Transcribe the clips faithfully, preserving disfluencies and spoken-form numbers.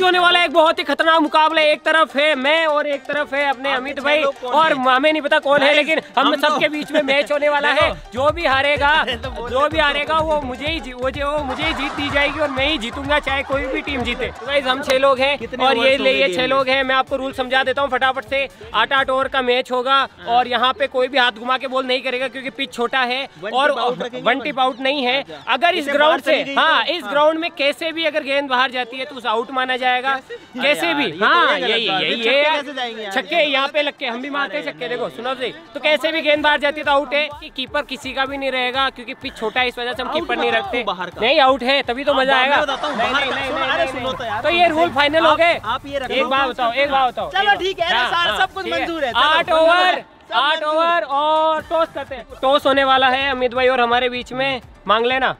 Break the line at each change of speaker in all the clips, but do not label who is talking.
आज होने वाला एक बहुत ही खतरनाक मुकाबला। एक तरफ है मैं और एक तरफ है अपने अमित भाई, और हमें नहीं पता कौन है, लेकिन हम सबके बीच में मैच होने वाला है। जो भी हारेगा जो भी हारेगा वो मुझे ही वो जो मुझे ही जीत दी जाएगी और मैं ही जीतूंगा, चाहे कोई भी टीम जीते। तो गाइस हम छह लोग हैं और ये ले ये छह लोग हैं। मैं आपको रूल समझा देता हूँ फटाफट से। आठ आठ ओवर का मैच होगा और यहाँ पे कोई भी हाथ घुमा के बॉल नहीं करेगा क्योंकि पिच छोटा है और वन टिप आउट नहीं है। अगर इस ग्राउंड से हाँ इस ग्राउंड में कैसे भी अगर गेंद बाहर जाती है तो उसे आउट माना जाएगा, कैसे भी। हाँ यही यही है छक्के यहाँ पे लग के हम भी मारते हैं छक्के। देखो सुनो सही, तो कैसे भी गेंद बाहर जाती है तो आउट है। कि कीपर किसी का भी नहीं रहेगा क्योंकि पिच छोटा है, इस वजह से हम कीपर नहीं रखते। नहीं आउट है तभी तो मजा आएगा। तो ये रूल फाइनल हो गए। एक बात बताओ एक बात बताओ
चलो ठीक है, सब कुछ मंजूर है।
आठ ओवर आठ ओवर और टॉस करते हैं। टॉस होने वाला है अमित भाई और हमारे बीच में। मांग लेना,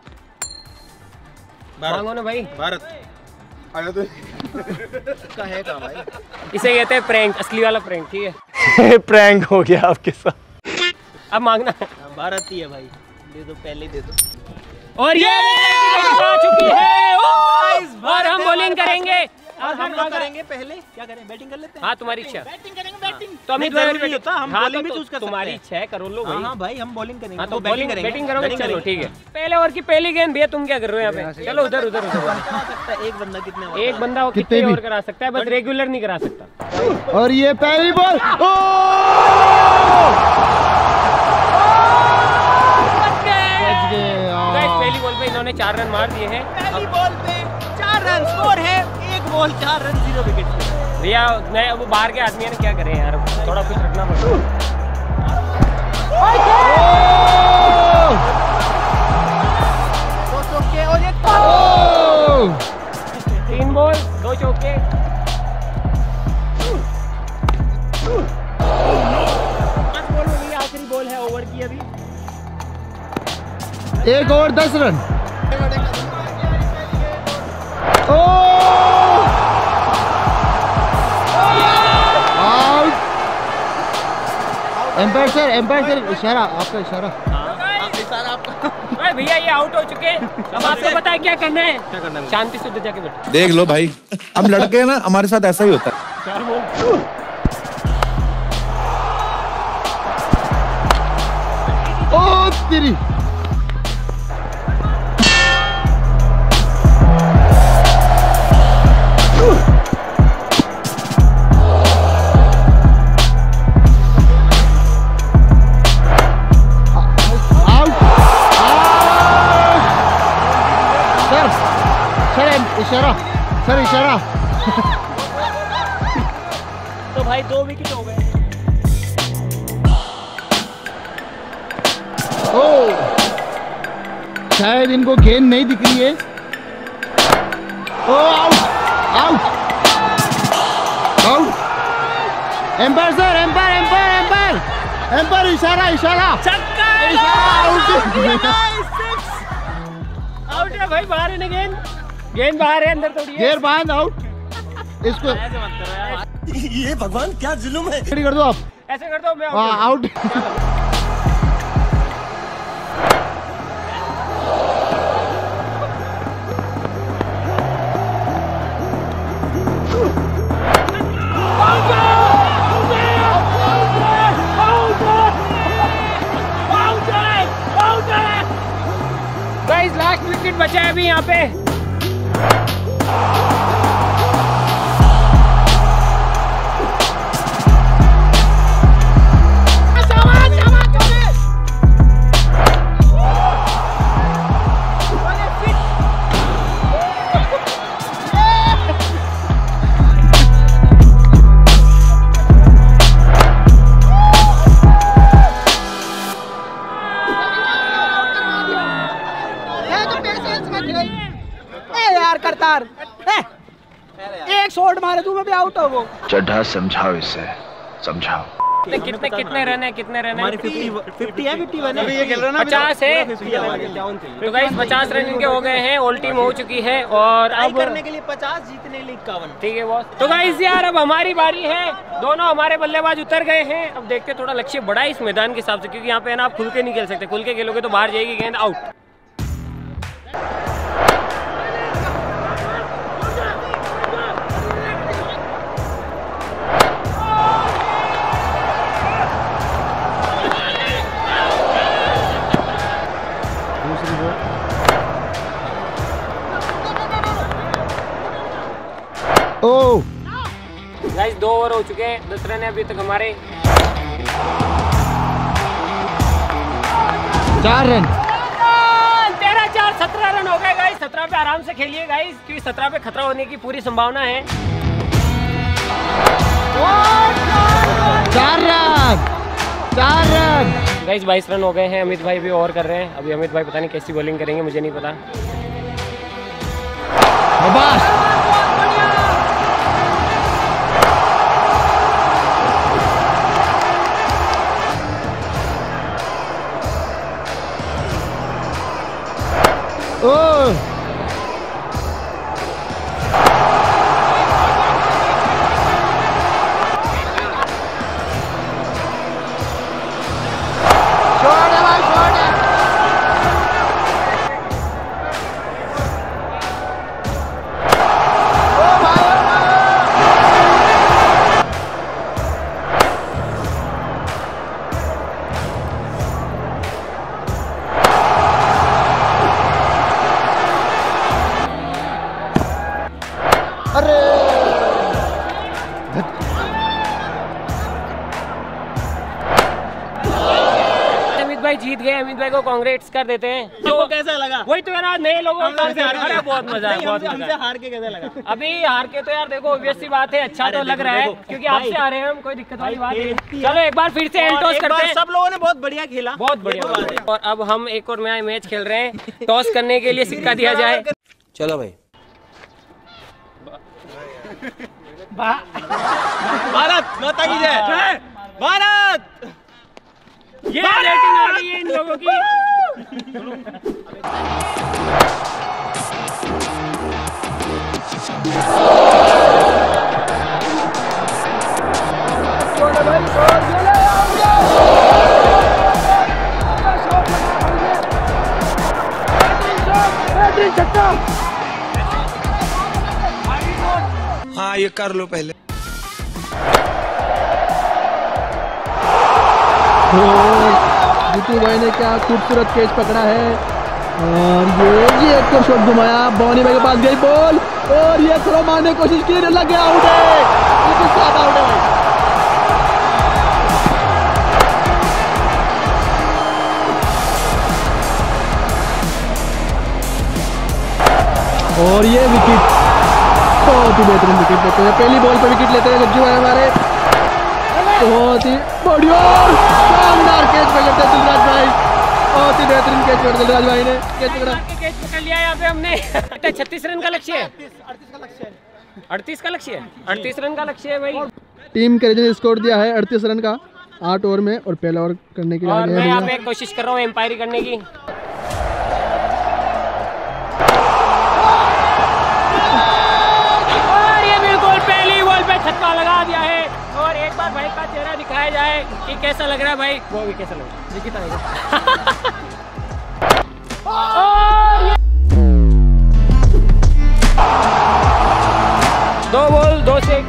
मांगो ना भाई।
भारत आया तो
का है का भाई,
इसे कहते हैं प्रैंक, असली वाला प्रैंक। ठीक है
प्रैंक हो गया आपके साथ।
अब मांगना।
भारत ही है भाई, दे दो पहले दे दो।
और ये आ चुकी है और हम बॉलिंग करेंगे।
और हम लोग करेंगे पहले क्या करें, बैटिंग कर लेते हैं।
हाँ तुम्हारी इच्छा।
बैटिंग करेंगे बैटिंग।
तो अमित भाई
नहीं होता, हम
हाँ,
बॉलिंग
तो,
भी चूज कर सकते
तुम्हारी
हैं।
इच्छा है, करो लो भाई।
हाँ भाई हम बॉलिंग करेंगे।
हाँ
तो
तो बॉलिंग
करेंगे,
बैटिंग करोगे, चलो ठीक है। पहले ओवर की पहली गेंद भैया तुम क्या कर रहे हो यहाँ पे? चलो उधर उधर उधर।
एक बंदा कितने
एक बंदा कितने ओवर करा सकता है, बस रेगुलर नहीं करा सकता।
और ये पहली बॉल
पहली बॉल पे इन्होंने चार रन मार दिए हैं।
पहली बॉल पे चार रन स्कोर है, एक बॉल चार रन जीरो विकेट।
भैया मैं वो बाहर के आदमी है, क्या करें यार, थोड़ा कुछ रखना पड़ेगा।
दो चौके और एक
तीन बॉल दो चौके। पांच बॉल हो गई, आखिरी बॉल है ओवर की अभी।
एक ओवर दस रन। Oh out. Umpire sir, umpire sir इशारा, आपका इशारा।
भैया ये आउट हो चुके हैं। अब आपको पता है क्या करना है? क्या करना है? शांति से उधर जाके बैठो।
देख लो भाई, हम लड़के हैं ना, हमारे साथ ऐसा ही होता है।
चार बॉल
ओ तेरी इशारा सर, इशारा।
तो भाई दो विकेट हो गए।
ओ शायद इनको गेंद नहीं दिख रही है। Oh out out out. Umpire sir, umpire umpire umpire umpire इशारा इशारा
छक्का। आउट है भाई, बाहर है ना गेंद, गेंद बाहर है, अंदर थोड़ी है।
गेर बांध आउट। इसको
ये भगवान क्या जुल्म है।
रेडी कर दो आप,
ऐसे कर दो, मैं
आउट।
गाइस लास्ट विकेट बचा है अभी यहाँ पे।
करतार एक शॉट मारे तू, मैं भी आउट हो वो।
चड्ढा समझाओ इसे, समझाओ।
कितने कितने कितने रन है, कितने रन है?
पचास है,
पचास है। तो गाइस पचास रन इनके हो गए हैं, ऑल टीम हो चुकी है और अब
करने के लिए पचास, जीतने के लिए इक्यावन।
ठीक है बॉस। तो गाइस यार अब हमारी बारी है, दोनों हमारे बल्लेबाज उतर गए हैं। अब देखते थोड़ा लक्ष्य बड़ा है इस मैदान के हिसाब से, क्योंकि यहाँ पे है ना आप खुल के नहीं खेल सकते, खुल के खेलोगे तो बाहर जाएगी गेंद, आउट।
ओ
गाइस दो ओवर हो चुके हैं, दस रन है अभी तक हमारे।
चार रन,
तेरह चार सत्रह रन हो गए गाइस। सत्रह पे आराम से खेलिए गाइस, क्योंकि सत्रह पे खतरा होने की पूरी संभावना है।
चार रन, चार रन
गाइस बाईस रन हो गए हैं। अमित भाई भी ओवर कर रहे हैं। अभी अमित भाई पता नहीं कैसी बॉलिंग करेंगे, मुझे नहीं पता।
शाबाश। ओ
जीत गए। अमित भाई को कांग्रेट्स कर देते हैं।
तो कैसा लगा?
वही तो यार नए लोगों को
हमसे हार
अरे बहुत मजा है, बहुत
हमसे
मजा।
हार के कैसा लगा?
अभी हार के तो यार देखो ऑब्वियस सी बात है, अच्छा तो लग रहा है क्योंकि आपसे आ रहे हैं हम, कोई दिक्कत वाली बात नहीं। चलो एक बार फिर से एंड टॉस करते हैं।
सब लोगों ने बहुत बढ़िया खेला,
बहुत बढ़िया। और अब हम एक और नया मैच खेल रहे हैं। टॉस करने के लिए सिक्का दिया जाए।
चलो भाई।
भारत माता की जय। भारत।
ये रेटिंग आ रही है इन लोगों की।
हाँ ये कर लो पहले।
जीतू भाई ने क्या खूबसूरत कैच पकड़ा है और ये ये एक और शॉट घुमाया, बॉनी भाई के पास गई बॉल और ये थ्रो मारने की कोशिश की, लग गया, आउट है, बिल्कुल साफ आउट है भाई। और ये विकेट, बहुत ही बेहतरीन विकेट लेते हैं, पहली बॉल पे विकेट लेते हैं गज्जू भाई हमारे। बहुत ही बढ़िया शानदार कैच पकड़ते दिलराज भाई, बहुत ही बेहतरीन कैच पकड़ दिलराज भाई ने कैच पकड़ा।
कैच पकड़ लिया यहाँ पे हमने। छत्तीस रन का लक्ष्य है, अड़तीस का लक्ष्य है, अड़तीस रन का लक्ष्य है भाई।
टीम के ने स्कोर दिया है अड़तीस रन का आठ ओवर में और पहला ओवर करने के लिए
और मैं यहाँ पे कोशिश कर रहा हूँ एम्पायरी करने की। और ये बिल्कुल पहली बॉल पे छक्का लगा दिया है। और एक बार भाई का चेहरा दिखाया जाए कि कैसा लग रहा है भाई। वो भी कैसा लग रहा है, दिखता है। दो बॉल दो से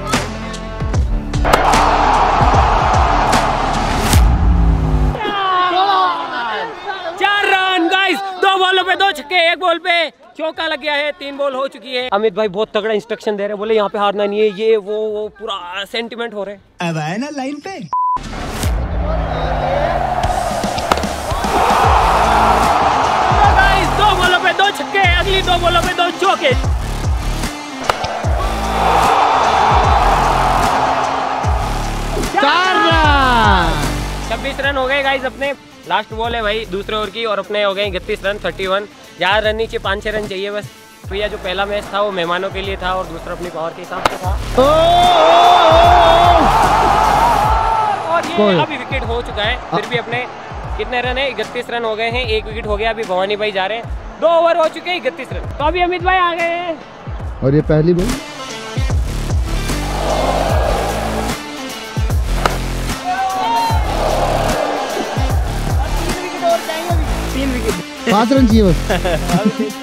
चार रन गाइस। दो बॉलों पे दो छक्के, एक बॉल पे चौका लग गया है, तीन बॉल हो चुकी है। अमित भाई बहुत तगड़ा इंस्ट्रक्शन दे रहे हैं, बोले यहाँ पे हारना नहीं है, ये वो वो पूरा सेंटिमेंट हो रहे हैं।
अब आए ना लाइन पे।
गाइस दो बॉलों पे दो छक्के, अगली दो बॉलों पे दो चौके।
चार रन,
छब्बीस रन हो गए गाइस अपने। लास्ट बॉल है भाई दूसरे ओवर की और अपने हो गए इकतीस रन, इकतीस। ज्यादा रन नीचे पाँच छह रन चाहिए बस। भैया जो पहला मैच था वो मेहमानों के लिए था और दूसरा अपनी पावर के हिसाब से था।
ओ, ओ, ओ,
और ये अभी विकेट हो चुका है, फिर भी अपने कितने रन है, इकतीस रन हो गए हैं, एक विकेट हो गया। अभी भवानी भाई जा रहे हैं, दो ओवर हो चुके हैं, इकतीस रन। तो अभी अमित भाई आ गए हैं
और ये पहली बॉल पांच रन चाहिए बस।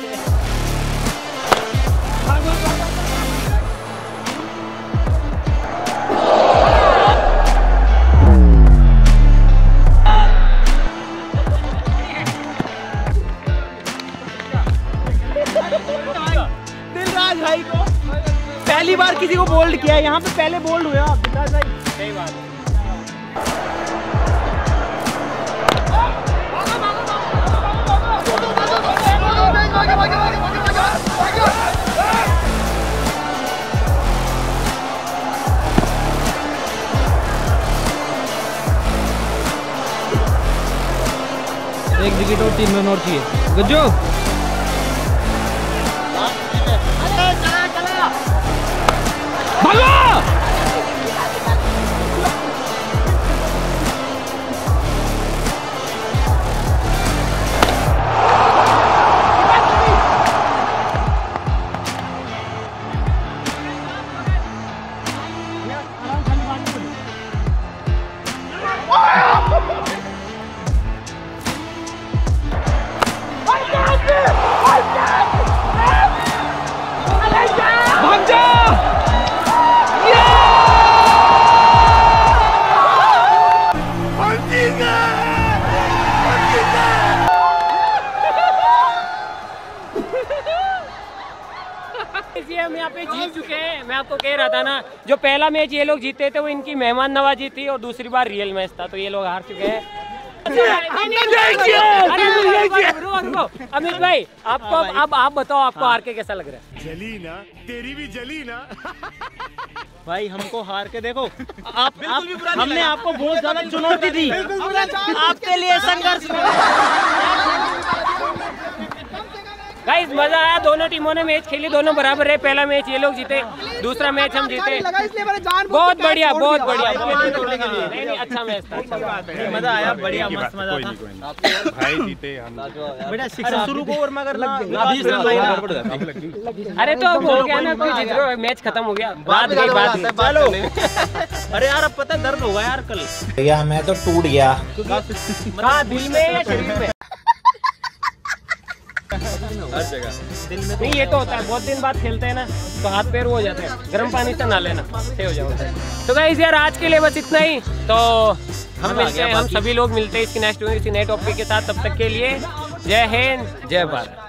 दिलराज भाई को पहली बार किसी को बोल्ड किया है, यहाँ पे पहले बोल्ड हुए आप विकास भाई।
सही बात है।
एक विकेट और तीन रन और चाहिए गज्जू।
हम यहाँ पे जीत चुके हैं। मैं आपको कह रहा था ना, जो पहला मैच ये लोग जीते थे वो इनकी मेहमान नवाजी थी और दूसरी बार रियल मैच था, तो ये लोग हार चुके हैं। अमित भाई आपको अब आप बताओ, आपको हार के कैसा लग रहा है?
जली ना, तेरी भी जली ना।
भाई हमको हार के देखो, आप, आप हमने आपको बहुत ज्यादा चुनौती दी, आपके लिए संघर्ष।
गाइस मजा आया, दोनों टीमों ने मैच खेली, दोनों बराबर रहे। पहला मैच ये लोग जीते, दूसरा मैच हम जीते। बहुत बढ़िया, बहुत बढ़िया, नहीं नहीं अच्छा मैच था, अच्छा
मजा आया, बढ़िया मस्त मजा था।
भाई जीते हम।
बेटा शुरू को और मगर
अरे तो अब हो गया ना, कोई जीत रहे, मैच खत्म हो गया, बात गई बात।
चलो अरे यार अब पता दर्द होगा यार कल।
भैया मैं तो टूट गया।
हाँ दिल में या शरीर में?
हर जगह
दिल में। नहीं ये तो होता है, बहुत दिन बाद खेलते हैं ना तो हाथ पैर हो जाते हैं, गर्म पानी से ना लेना, सही हो जाओ। तो गाइस यार आज के लिए बस इतना ही, तो हम मिलते हैं, हम सभी लोग मिलते हैं इसकी नेक्स्ट इसी नए टॉपिक के साथ। तब तक के लिए जय हिंद, जय भारत।